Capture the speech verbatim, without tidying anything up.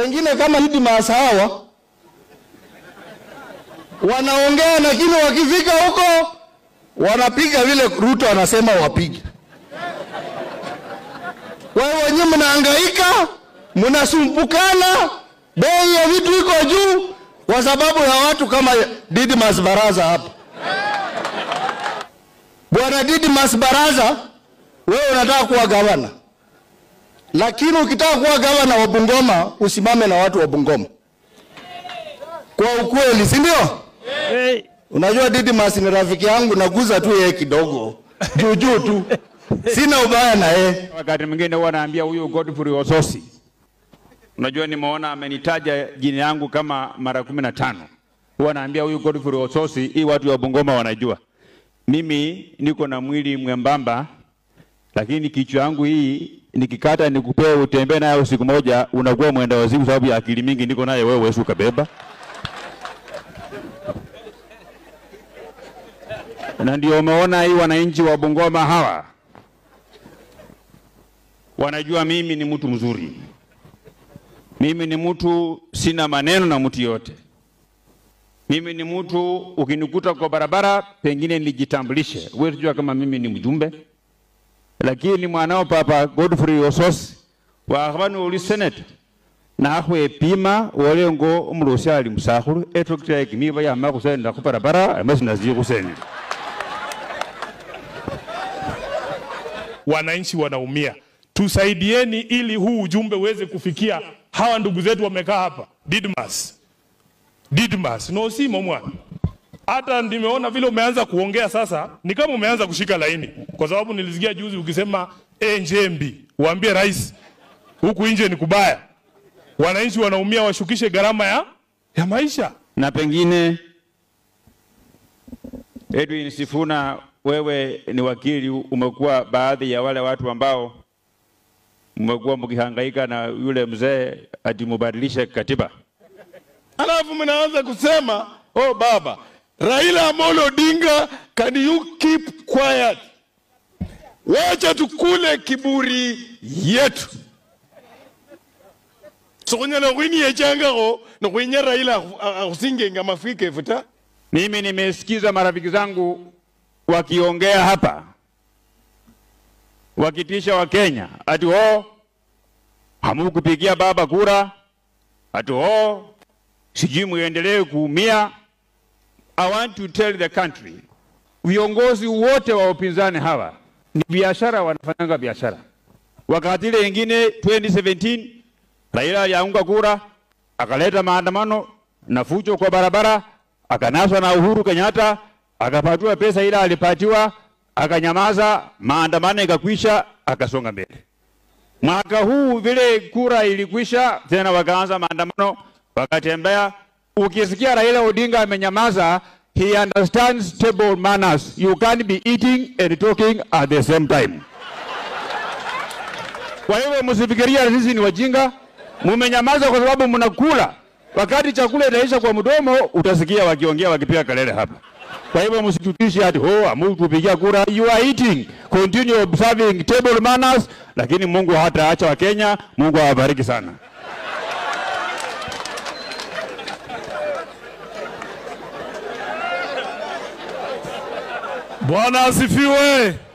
wengine kama Didmus hawa wanaongea, lakini wakifika huko wanapiga vile Ruto anasema wapige. Wao wenyewe mnahangaika, mnasumbukana, bei ya vitu iko juu kwa sababu ya watu kama Didmus Barasa hapa. Bwana Didmus Barasa, wewe unataka kuwa gavana. Lakini ukitaka kuwa gavana wa Bungoma, usimame na watu wa Bungoma. Kwa ukweli, si ndio? Hey. Unajua Didmus ni rafiki yangu, naguza tu yeye kidogo. Juu juu tu. Sina ubaya na yeye. Wakati mwingine huwa naambia huyu Godfrey Ososi. Unajua nimeona amenitaja jina yangu kama mara kumi na tano. Huwa naambia huyu Godfrey Ososi, hii watu wa Bungoma wanajua. Mimi niko na mwili mwembamba, lakini kichwa yangu hii nikikata nikupee utembee nayo usiku moja unakuwa mwenda wazimu sababu ya akili mingi niko nayo wewe wewe ukabeba. Na ndio umeona hii wananchi wa Bungoma hawa wanajua mimi ni mtu mzuri. Mimi ni mtu sina maneno na mtu yote. Mimi ni mtu ukinikuta kwa barabara pengine nijitambulishe. Wewe unajua kama mimi ni mjumbe. Lakini mwanao Papa Godfrey Ososi wa Gavana wa Senate na ahwe pima wale ngo umrushali musahuru etokita ikimiba ya makusenda ku barabara amasi nazi kuseni. Wananchi wanaumia. Tusaidieni ili huu ujumbe uweze kufikia hawa ndugu zetu wamekaa hapa. Didmus. Didmus. No si mwana. Hata nimeona vile umeanza kuongea sasa, ni kama umeanza kushika laini. Kwa sababu nilisikia juzi ukisema e njembi, waambie rais huku nje ni kubaya. Wananchi wanaumia, washukishe gharama ya ya maisha. Na pengine Edwin Sifuna, wewe ni wakili, umekuwa baadhi ya wale watu ambao mmekuwa mkihangaika na yule mzee ati mubadilishe katiba. Alafu mnaanza kusema, oh baba, Raila Amolo Odinga, can you keep quiet? Wacha tukule kiburi yetu. Sokonya na wini ya changago, na kwenye Raila usinge nga mafike futa. Mimi nimesikiza marafiki zangu wakiongea hapa, wakitisha wa Kenya ati oh hamukupigia baba kura, ati oh sijui muendelee kuumia. I want to tell the country, viongozi wote wa upinzani hawa ni biashara, wanafanya biashara. Wakati ile nyingine twenty seventeen Raila alianguka kura, akaleta maandamano na fujo kwa barabara, akanaswa na Uhuru Kenyatta, akapatiwa pesa ile alipatiwa, akanyamaza, maandamano ikakwisha, akasonga mbele. Mwaka huu vile kura ilikwisha, tena wakaanza maandamano, wakatembea. Ukisikia Raila Odinga amenyamaza, he understands table manners. You can't be eating and talking at the same time. Kwa hivyo msifikiria sisi ni wajinga. Mumenyamaza kwa sababu mnakula. Wakati chakula itaisha kwa mdomo, utasikia wakiongea wakipiga kelele hapa. Kwa hivyo msitutishe hadi oh amu kupigia kura. You are eating. Continue observing table manners. Lakini Mungu hataacha wa Kenya. Mungu awabariki sana. Bwana asifiwe.